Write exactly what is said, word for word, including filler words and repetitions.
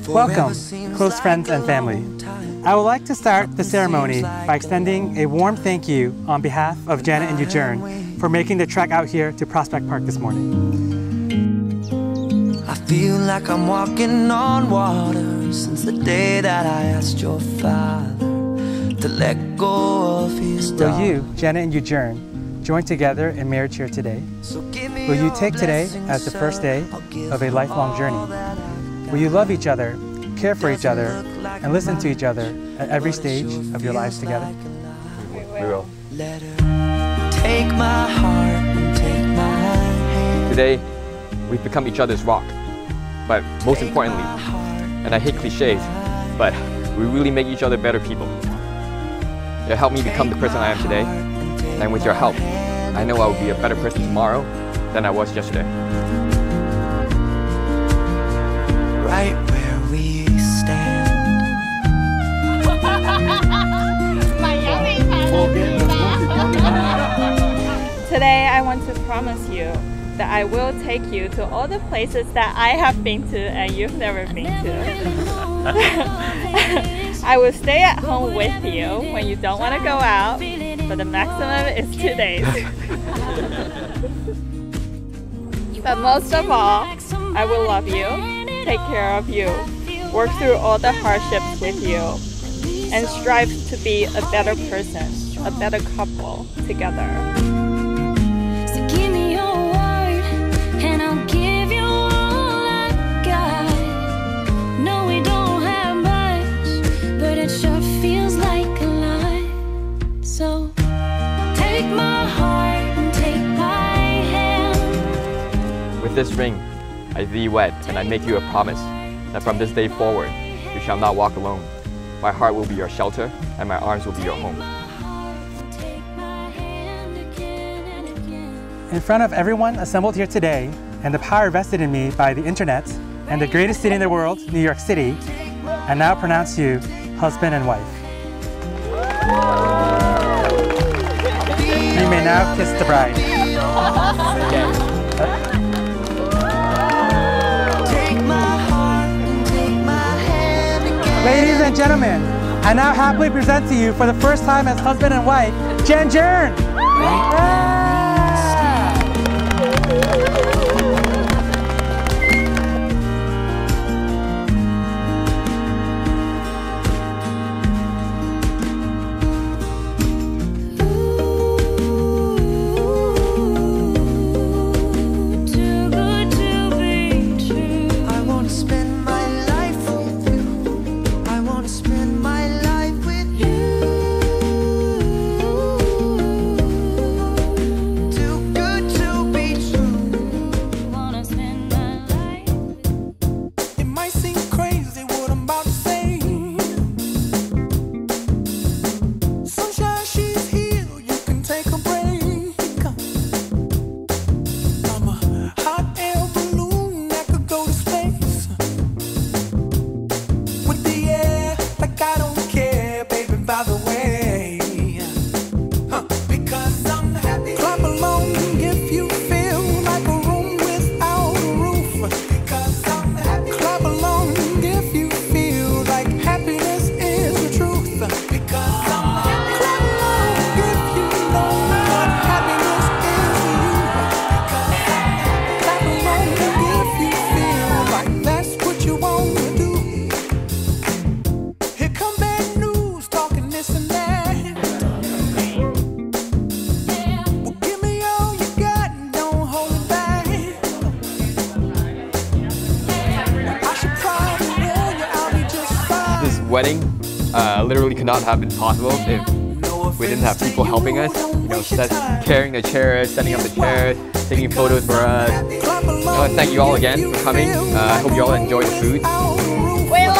Welcome, close friends and family. I would like to start the ceremony by extending a warm thank you on behalf of Janet and Eugene for making the trek out here to Prospect Park this morning. I feel like I'm walking on water since the day that I asked your father to let go of his dog. Will you, Janet and Eugene, join together in marriage here today? Will you take today as the first day of a lifelong journey? Will you love each other, care for each other, and listen to each other at every stage of your lives together? We will. Let her take my heart and take my hand. Today, we've become each other's rock. But most importantly, and I hate cliches, but we really make each other better people. You helped me become the person I am today, and with your help, I know I will be a better person tomorrow than I was yesterday. Right where we stand. Today I want to promise you that I will take you to all the places that I have been to and you've never been to. I will stay at home with you when you don't want to go out, but the maximum is two days. But most of all, I will love you, take care of you, work through all the hardships with you, and strive to be a better person, a better couple together. So give me your word, and I'll give you all I got. No, we don't have much, but it sure feels like a lot. So take my heart and take my hand. With this ring, I thee wed, and I make you a promise that from this day forward, you shall not walk alone. My heart will be your shelter, and my arms will be your home. In front of everyone assembled here today, and the power vested in me by the internet, and the greatest city in the world, New York City, I now pronounce you husband and wife. You may now kiss the bride. Ladies and gentlemen, I now happily present to you for the first time as husband and wife, Jen Jern. Wedding uh, literally could not have been possible if we didn't have people helping us, you know, set, carrying the chairs, setting up the chairs, taking photos for us. I want to thank you all again for coming. Uh, I hope you all enjoy the food. We